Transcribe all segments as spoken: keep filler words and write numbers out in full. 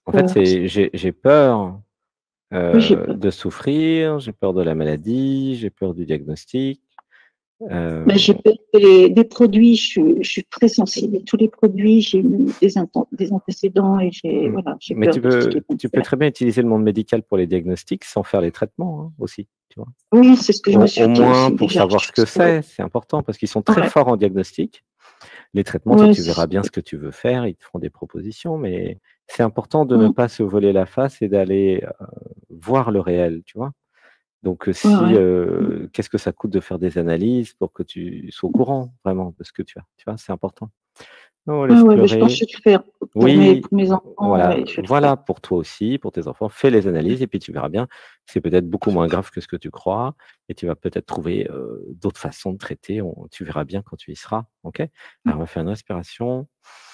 En fait, Peur, c'est c'est j'ai j'ai peur, oui, j'ai heu, peur. de souffrir, j'ai peur de la maladie, j'ai peur du diagnostic, heu Ben, j'ai peur des des produits, je suis je suis très sensible et tous les produits, j'ai eu des inten des antécédents et j'ai mmh, voilà, j'ai mais peur tu de tout ce qui peux est tu peux cancer. très bien utiliser le monde médical pour les diagnostics sans faire les traitements, hein, aussi, tu vois? Oui, c'est ce que je me Au au suis dit moins aussi pour déjà, savoir je ce que ouais, c'est, c'est important parce qu'ils sont très ouais, forts en diagnostic. Les traitements, toi, ouais, tu c'est verras ça, bien ouais, ce que tu veux faire, ils te feront des propositions, mais c'est important de ne mmh, pas se voiler la face et d'aller, heu, voir le réel, tu vois? Donc, heu, ouais, si, ouais, mmh, heu, qu'est-ce que ça coûte de faire des analyses pour que tu sois au courant vraiment de ce que tu as, tu vois? C'est important. Non, ouais, laisse ouais, ben, je pense pleurer. que je vais le faire pour mes Oui, pour mes enfants, voilà, ouais, je vais le faire. voilà pour toi aussi, pour tes enfants, fais les analyses et puis tu verras bien, c'est peut-être beaucoup moins grave que ce que tu crois et tu vas peut-être trouver, heu, d'autres façons de traiter, on tu verras bien quand tu y seras, OK? Mmh, Alors on va faire une respiration.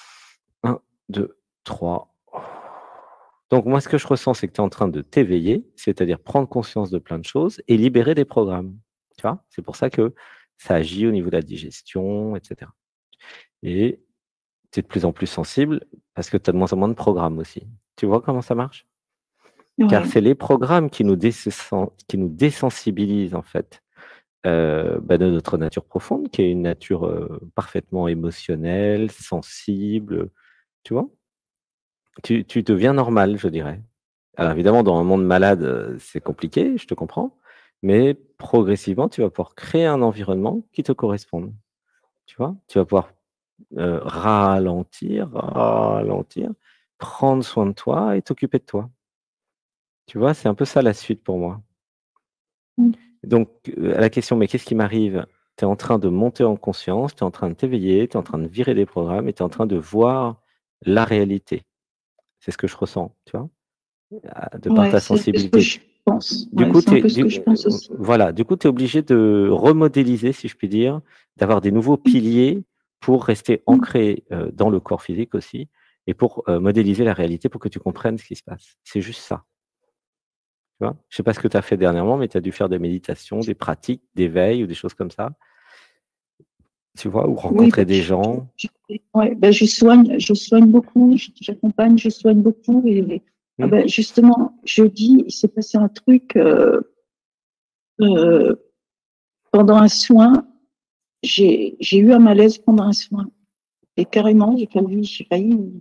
un, deux, trois. Donc moi, ce que je ressens, c'est que tu es en train de t'éveiller, c'est-à-dire prendre conscience de plein de choses et libérer des programmes, tu vois? C'est pour ça que ça agit au niveau de la digestion et cetera et tu es de plus en plus sensible parce que tu as de moins en moins de programmes aussi. Tu vois comment ça marche? Car ouais, c'est les programmes qui nous désen qui nous désensibilisent en fait, heu, bah, de notre nature profonde qui est une nature, heu, parfaitement émotionnelle, sensible, tu vois? Tu tu deviens normal, je dirais. Alors évidemment, dans un monde malade, heu, c'est compliqué, je te comprends, mais progressivement, tu vas pouvoir créer un environnement qui te corresponde, tu vois? Tu vas pouvoir, heu, ralentir, ralentir, prendre soin de toi et t'occuper de toi. Tu vois? C'est un peu ça la suite pour moi. mmh, Donc, heu, à la question: «Mais qu'est-ce qui m'arrive?» Tu es en train de monter en conscience, tu es en train de t'éveiller, tu es en train de virer des programmes et tu es en train de voir la réalité. C'est ce que je ressens, tu vois? Ah, de par ouais, ta c'est un peu ce que sensibilité. je pense, Du ouais, coup, c'est un tu es peu ce du que je pense heu, aussi. voilà, du coup, tu es obligé de remodéliser, si je puis dire, d'avoir des nouveaux Mmh, piliers pour rester mmh, ancré, heu, dans le corps physique aussi et pour, heu, modéliser la réalité pour que tu comprennes ce qui se passe. C'est juste ça, tu vois? Je sais pas ce que tu as fait dernièrement, mais tu as dû faire des méditations, des pratiques d'éveil ou des choses comme ça, tu vois? Ou oui, bah, rencontrer des je je gens. je ouais, bah, je soigne je soigne beaucoup, j j'accompagne, je soigne beaucoup et ah Mmh. bah, justement, jeudi, il s'est passé un truc, heu heu, pendant un soin, j'ai j'ai eu un malaise pendant un soin et carrément, j'ai failli j'ai failli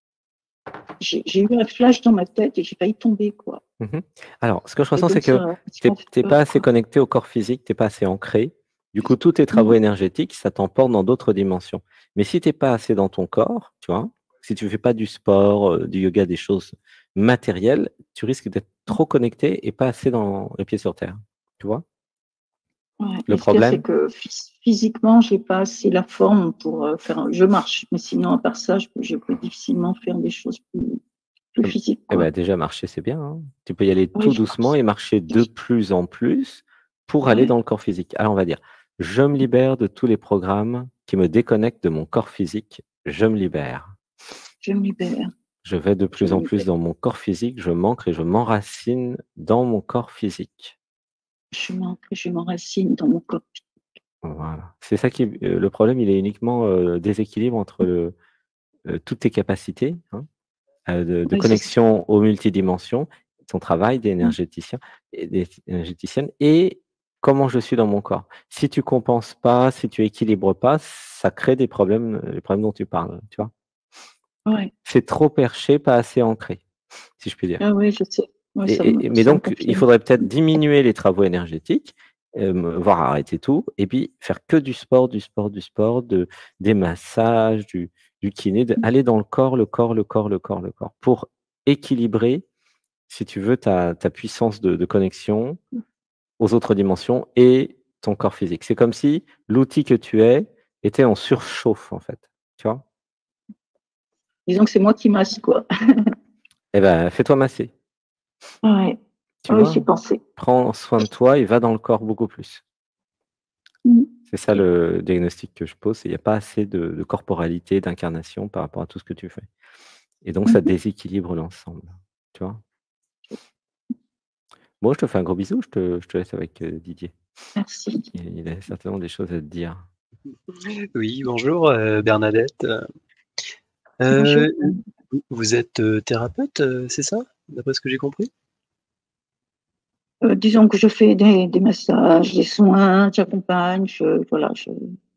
j'ai j'ai eu un flash dans ma tête et j'ai failli tomber, quoi Mmh. Alors, ce que je et ressens, c'est donc que ça ça tu m'a fait es pas peur, assez quoi. connecté au corps physique, tu es pas assez ancré. Du coup, tous tes travaux Mmh, énergétiques, ça t'emporte dans d'autres dimensions. Mais si tu es pas assez dans ton corps, tu vois? Si tu fais pas du sport, heu, du yoga, des choses matérielles, tu risques d'être trop connecté et pas assez dans les pieds sur terre. Tu vois ouais, le mais ce qu'il y a, c'est problème? que phys physiquement, j'ai pas assez la forme pour, heu, faire un je marche, mais sinon, à part ça, je peux je peux difficilement faire des choses plus plus Mmh, physiques, eh quoi. bah, déjà marcher, c'est bien, hein. Tu peux y aller Oui, tout je doucement pense. et marcher de plus en plus pour aller Ouais, dans le corps physique. Alors on va dire: «Je me libère de tous les programmes qui me déconnectent de mon corps physique, je me libère. je me libère, Je vais de je plus me en plus libère, dans mon corps physique, je m'ancre et je m'enracine dans mon corps physique». je m'ancre et je m'enracine dans mon corps. Voilà. C'est ça qui heu, le problème, il est uniquement, heu, déséquilibre entre le, heu, toutes tes capacités, hein, heu, de de Ouais, c'est ça. connexion aux multidimensions, ton travail Mmh, d'énergéticien et d'é énergéticienne et comment je suis dans mon corps. Si tu compenses pas, si tu équilibres pas, ça crée des problèmes, heu, les problèmes dont tu parles, tu vois? ouais. C'est trop perché, pas assez ancré, si je puis dire. Ah ouais, je sais. Ouais, Et ça me et et mais ça me donc, il confirme. faudrait peut-être diminuer les travaux énergétiques, hem, voire arrêter tout et puis faire que du sport, du sport, du sport, de des massages, du du kiné, de aller dans le corps, le corps, le corps, le corps, le corps, pour équilibrer, si tu veux, ta ta puissance de de connexion aux autres dimensions et ton corps physique. C'est comme si l'outil que tu es était en surchauffe, en fait, tu vois? Disons que c'est moi qui masse, quoi. Eh ben, fais-toi masser, Ouais. tu Ouais, j'y ai vois? pensé. Prends soin de toi et va dans le corps beaucoup plus. Mmh. C'est ça OK. le diagnostic que je pose, c'est il y a pas assez de de corporalité, d'incarnation par rapport à tout ce que tu fais et donc ça Mmh. déséquilibre l'ensemble, tu vois? Bon, je te fais un gros bisou, je te je te laisse avec, heu, Didier. Merci. Il il a certainement des choses à te dire. Oui, bonjour, heu, Bernadette. Bonjour. Heu, Mmh. Vous êtes euh, thérapeute, euh, c'est ça, d'après ce que j'ai compris? Euh, disons que je fais des, des massages, des soins, j'accompagne, je, voilà, je,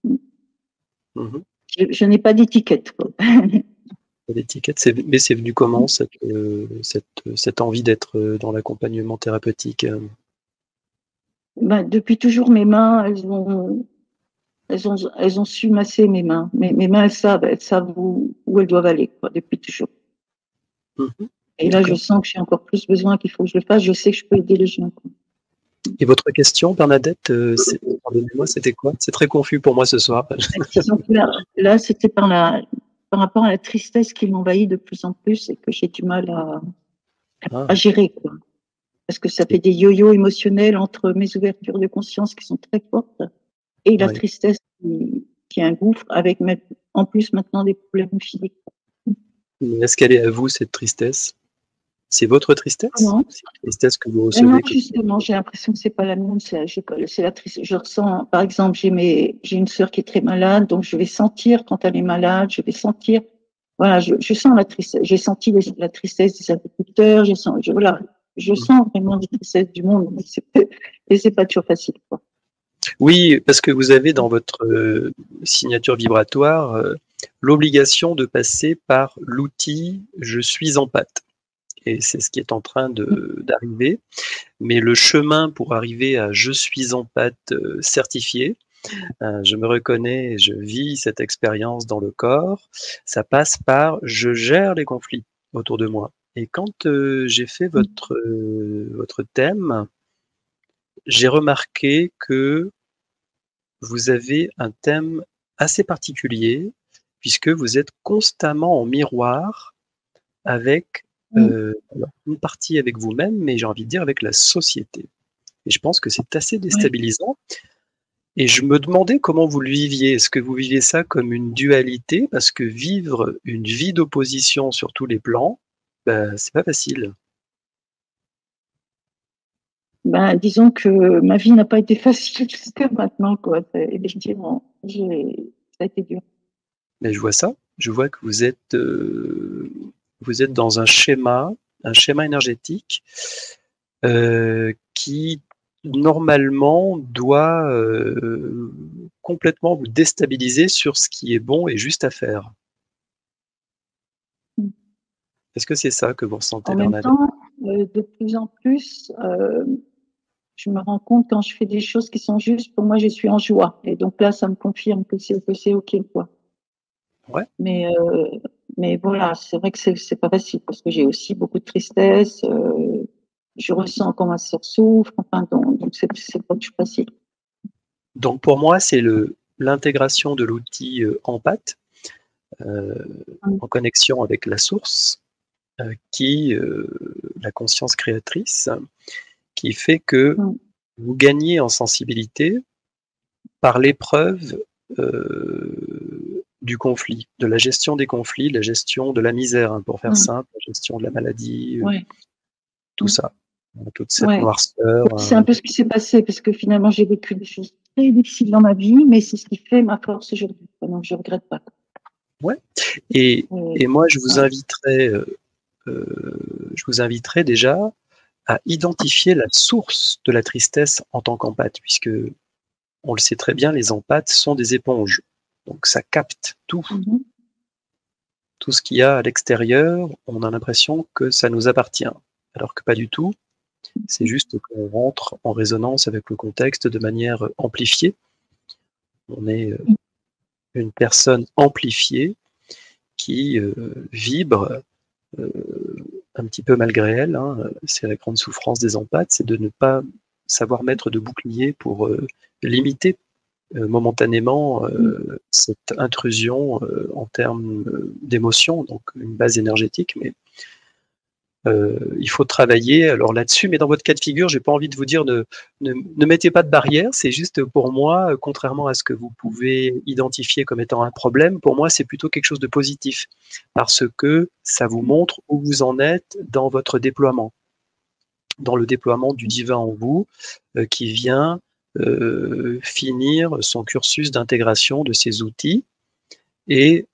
Mhm. je, je n'ai pas d'étiquette, quoi. L'étiquette, c'est, mais c'est venu comment cette, euh, cette, cette envie d'être euh, dans l'accompagnement thérapeutique? euh Ben, depuis toujours, mes mains, elles ont, elles ont, elles ont su masser mes mains. Mes, mes mains, elles savent, elles savent où, où elles doivent aller, quoi, depuis toujours. Mhm. Et là, je D'accord. sens que j'ai encore plus besoin, qu'il faut que je le fasse. Je sais que je peux aider les gens, quoi. Et votre question, Bernadette, euh, c'est- pardonnez-moi, c'était quoi? C'est très confus pour moi ce soir. Disons que là, là c'était par, la, par rapport à la tristesse qui m'envahit de plus en plus et que j'ai du mal à, Ah, à gérer, quoi. Parce que ça fait des yo-yo émotionnels entre mes ouvertures de conscience qui sont très fortes et la ouais. tristesse qui, qui est un gouffre, avec en plus maintenant des problèmes physiques. Est-ce qu'elle est à vous, cette tristesse? C'est votre tristesse? Comment? C'est une tristesse que vous Non, recevez? Que... justement, j'ai l'impression que c'est pas la mienne, c'est c'est la tristesse. Je ressens, par exemple, j'ai mes, j'ai une sœur qui est très malade, donc je vais sentir quand elle est malade, je vais sentir, voilà, je, je sens la tristesse. J'ai senti les- la tristesse des agriculteurs, je sens, je, voilà, je sens vraiment la tristesse du monde, mais c'est, et c'est pas toujours facile, quoi. Oui, parce que vous avez dans votre euh, signature vibratoire euh, l'obligation de passer par l'outil je suis en pâte. Et c'est ce qui est en train de- d'arriver. Mais le chemin pour arriver à je suis en pâte euh, certifié, euh, je me reconnais et je vis cette expérience dans le corps, ça passe par je gère les conflits autour de moi. Et quand euh, j'ai fait votre, euh, votre thème, j'ai remarqué que vous avez un thème assez particulier, puisque vous êtes constamment en miroir avec euh, alors, une partie avec vous-même, mais j'ai envie de dire avec la société. Et je pense que c'est assez Ouais. déstabilisant. Et je me demandais comment vous le viviez. Est-ce que vous viviez ça comme une dualité? Parce que vivre une vie d'opposition sur tous les plans, ben, c'est pas facile. Ben, disons que ma vie n'a pas été facile jusqu'à maintenant, quoi. C'est- Effectivement, j'ai, ça a été dur. Mais je vois ça. Je vois que vous êtes, euh, vous êtes dans un schéma, un schéma énergétique euh, qui normalement doit euh, complètement vous déstabiliser sur ce qui est bon et juste à faire. Est-ce que c'est ça que vous ressentez, En même Bernadette? temps, euh, de plus en plus, euh, je me rends compte quand je fais des choses qui sont justes, pour moi, je suis en joie. Et donc là, ça me confirme que c'est que c'est OK, quoi. Ouais. Mais, euh, mais voilà, c'est vrai que c'est c'est pas facile parce que j'ai aussi beaucoup de tristesse. Euh, je ressens quand ma sœur souffre. Enfin, donc, donc c'est c'est pas toujours facile. Donc pour moi, c'est le l'intégration de l'outil euh, Empath euh, Mm. en connexion avec la source, euh, qui, euh, la conscience créatrice, qui fait que Mm. vous gagnez en sensibilité par l'épreuve euh, du conflit, de la gestion des conflits, de la gestion de la misère, hein, pour faire Mm. simple, la gestion de la maladie, euh, Ouais. tout Mm. ça, hein, toute cette Ouais. noirceur. C'est un Hein. peu ce qui s'est passé parce que finalement, j'ai vécu des choses très difficiles dans ma vie, mais c'est ce qui fait ma force aujourd'hui. Donc, je regrette pas. Ouais. Et, Ouais. et moi, je vous Ouais. inviterais, euh, euh, je vous inviterais déjà à identifier la source de la tristesse en tant qu'empathe, puisque on le sait très bien, les empathes sont des éponges. Donc ça capte tout. Mhm. Tout ce qu'il y a à l'extérieur, on a l'impression que ça nous appartient. Alors que pas du tout. C'est juste qu'on rentre en résonance avec le contexte de manière amplifiée. On est une personne amplifiée qui euh, vibre euh, un petit peu malgré elle. Hein. C'est la grande souffrance des empathes, c'est de ne pas savoir mettre de bouclier pour euh, limiter euh, momentanément euh, cette intrusion euh, en termes euh, d'émotion, donc une base énergétique, mais euh, il faut travailler alors là-dessus. Mais dans votre cas de figure, j'ai pas envie de vous dire ne, ne, ne mettez pas de barrière. C'est juste pour moi, contrairement à ce que vous pouvez identifier comme étant un problème, pour moi c'est plutôt quelque chose de positif parce que ça vous montre où vous en êtes dans votre déploiement, dans le déploiement du divin en vous, euh, qui vient euh, finir son cursus d'intégration de ces outils Et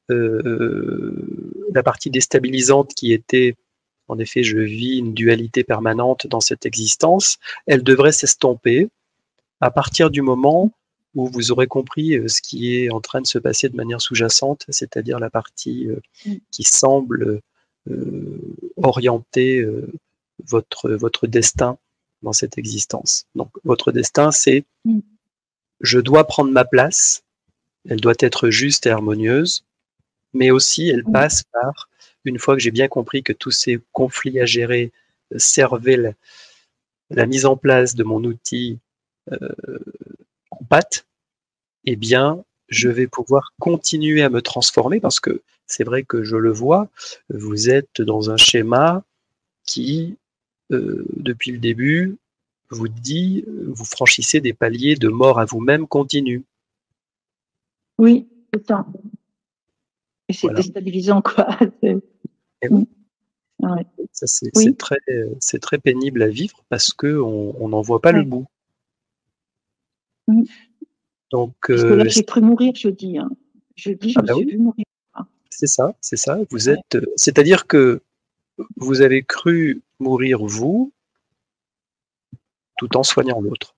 euh, la partie déstabilisante qui était, en effet, je vis une dualité permanente dans cette existence, elle devrait s'estomper à partir du moment où vous aurez compris ce qui est en train de se passer de manière sous-jacente, c'est-à-dire la partie qui semble euh, orienter euh, votre, votre destin dans cette existence. Donc, votre destin, c'est mm. je dois prendre ma place, elle doit être juste et harmonieuse, mais aussi elle mm. passe par, une fois que j'ai bien compris que tous ces conflits à gérer servaient la, la mise en place de mon outil euh, en pâte, eh bien, je vais pouvoir continuer à me transformer parce que c'est vrai que je le vois, vous êtes dans un schéma qui, euh, depuis le début, vous dit, vous franchissez des paliers de mort à vous-même continu. Oui, c'est ça. Et c'est voilà. Déstabilisant, quoi. Et oui. Ouais. Ça, c'est oui. très, c'est très pénible à vivre parce qu'on n'en voit pas ouais. le bout. Mmh. Donc, parce que là, euh, j'ai cru mourir jeudi. Hein. Jeudi, je ah me bah suis oui. vu mourir. C'est ça, c'est ça. Vous êtes, ouais. c'est-à-dire que vous avez cru mourir vous, tout en soignant l'autre.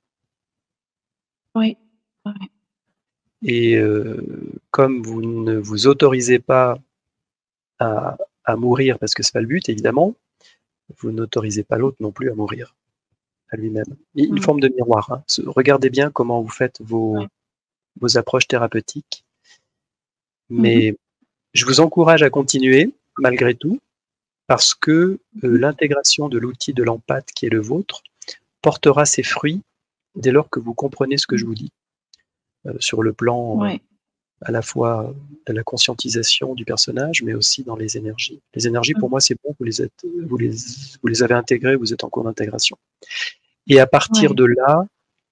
Oui. Ouais. Et euh, comme vous ne vous autorisez pas à, à mourir, parce que c'est pas le but, évidemment, vous n'autorisez pas l'autre non plus à mourir, à lui-même. Une mmh. forme de miroir. Hein. Regardez bien comment vous faites vos, ouais. vos approches thérapeutiques. Mais mmh. je vous encourage à continuer, malgré tout, parce que euh, l'intégration de l'outil de l'empathe qui est le vôtre portera ses fruits dès lors que vous comprenez ce que je vous dis, euh, sur le plan ouais. euh, à la fois de la conscientisation du personnage, mais aussi dans les énergies. Les énergies, pour moi, c'est bon, vous les, êtes, vous, les, vous les avez intégrées, vous êtes en cours d'intégration. Et à partir ouais. de là,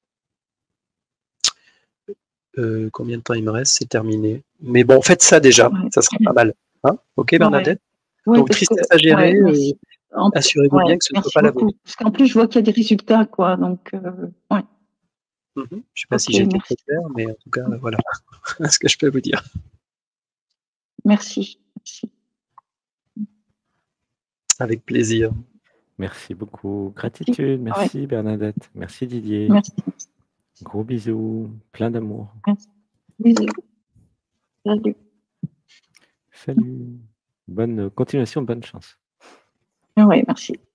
euh, combien de temps il me reste? C'est terminé. Mais bon, faites ça déjà, ouais. ça sera pas mal. Hein, ok, Bernadette? Ouais. Ouais, donc, tristesse que, à gérer, ouais, euh, assurez-vous ouais, bien que ce ne soit pas la vôtre. Parce qu'en plus, je vois qu'il y a des résultats, quoi. Donc, euh, ouais. Mmh, je ne sais pas okay, si j'ai été très clair, mais en tout cas, voilà ce que je peux vous dire. Merci. merci. Avec plaisir. Merci beaucoup. Gratitude. Merci, ouais. Bernadette. Merci, Didier. Merci. Gros bisous. Plein d'amour. Merci. Bisous. Salut. Salut. Bonne continuation, bonne chance. Oui, merci.